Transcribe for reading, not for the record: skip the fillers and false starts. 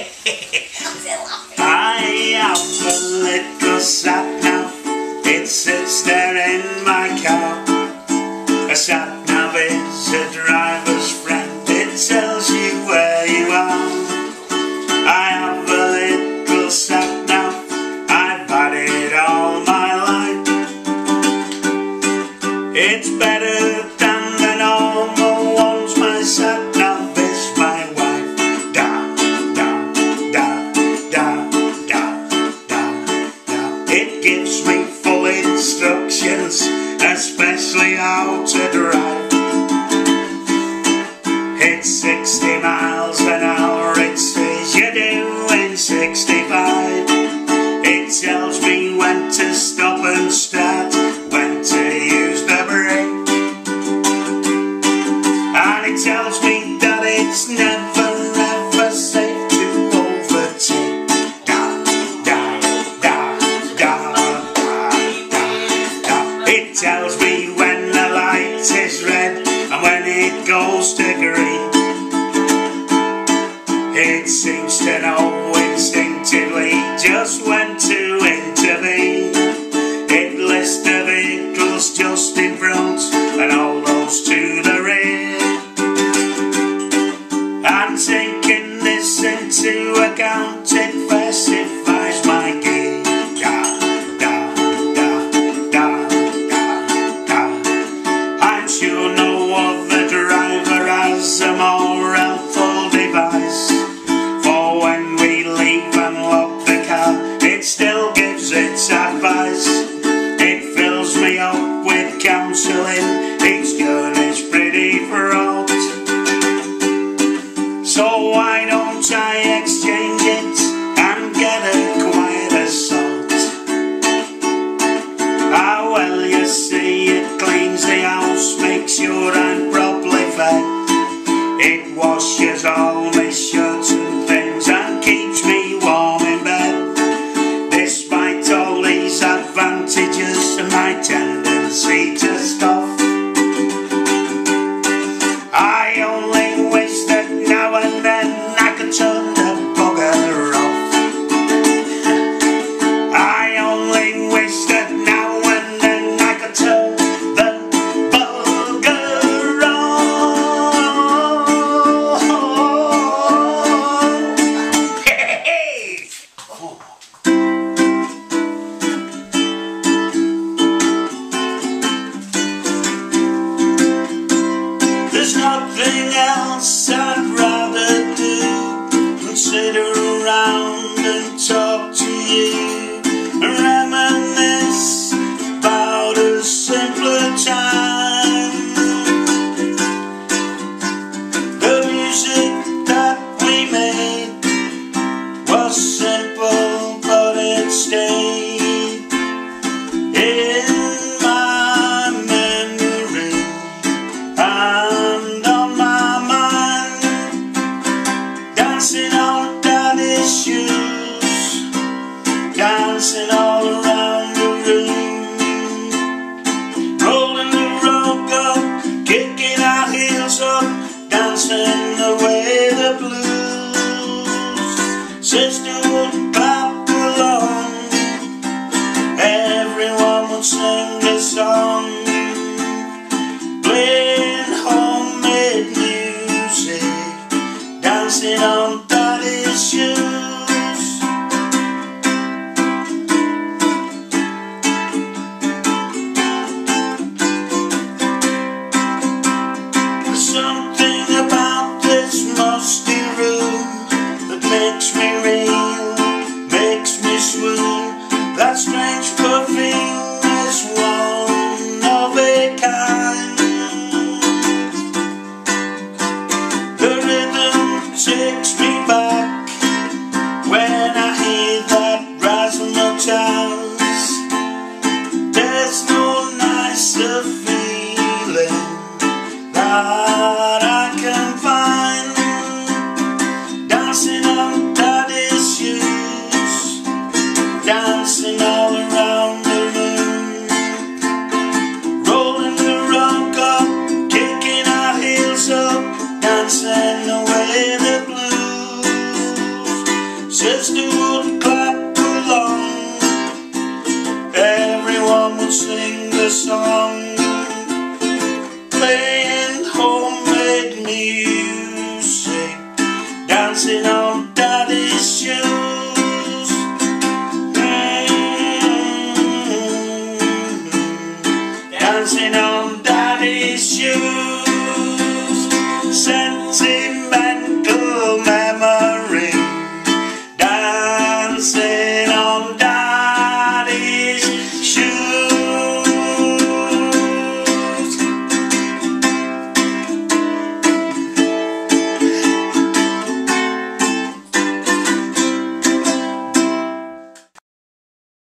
I have a little sat nav. It sits there in my car. A sat nav is a driver's friend. It tells you where you are. I have a little sat nav. I've had it all my life. It's better than the normal ones. My sat nav is my wife. Da, da, da, da, da, da, da. It gives me full instructions, especially how to drive. It's 60 miles an hour, it says you're doing 65. It tells me when to stop and start, when to use the brake. And it tells me that it's never ever safe to overtake. Da, da, da, da, da, da, da. It tells me when the light is red and when it goes to green. It seems to know instinctively just when to intervene. It lists the vehicles just in front and all those to the rear. And taking this into account, it specifies my gear. Da, da, da, da, da, da. I'm sure no other driver has a more helpful device. For when we leave and lock the car, it still gives its advice. It fills me up with counselling. Each journey's pretty fraught. So why don't I exchange it and get a quiet assault? Ah well, you see, it cleans the house, makes sure I'm properly fed. It washes all my shirts and things and keeps me warm in bed. Despite all these advantages and my tendency to scoff, I only wish that now and then I could turn the bugger off. I only wish that now and then I could turn the bugger off. Hey! Oh. There's nothing else I'd rather do than sit around and talk to you, reminisce about a simpler time. The music that we made was simple, but it stayed in my memory and on my mind. Dancing on daddy's shoes, dancing all around the room, rolling the rug up, kicking our heels up, dancing away the blues. Sister would clap along, everyone would sing a song, playing homemade music, dancing on daddy's shoes. There's something about this musty room that makes me reel, makes me swoon. That strange perfume is one of a kind. The rhythm takes me back when I hear that razzmatazz. There's no nicer feeling that I can find, dancing on that sister would clap along. Everyone would sing the song.